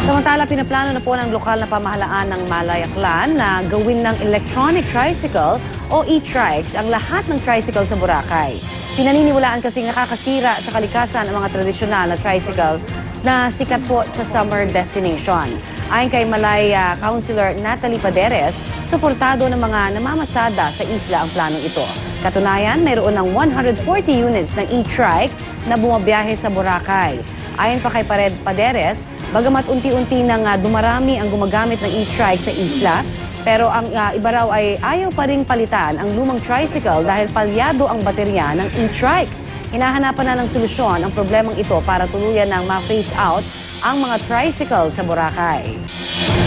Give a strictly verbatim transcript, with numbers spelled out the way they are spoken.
Samantala, pinaplano na po ng lokal na pamahalaan ng Malayaklan na gawin ng electronic tricycle o e-trikes ang lahat ng tricycle sa Boracay. Pinaniniwalaan kasing nakakasira sa kalikasan ang mga tradisyonal na tricycle na sikat po sa summer destination. Ayon kay Malaya Councilor Natalie Paderes, suportado ng mga namamasada sa isla ang planong ito. Katunayan, mayroon ng one hundred forty units ng e-trike na bumabiyahe sa Boracay. Ayon pa kay Pared Paderes, bagamat unti-unti nang uh, dumarami ang gumagamit ng e-trike sa isla, pero ang uh, iba raw ay ayaw pa ring palitan ang lumang tricycle dahil palyado ang baterya ng e-trike. Hinahanapan na ng solusyon ang problemang ito para tuluyan ng ma-phase out ang mga tricycle sa Boracay.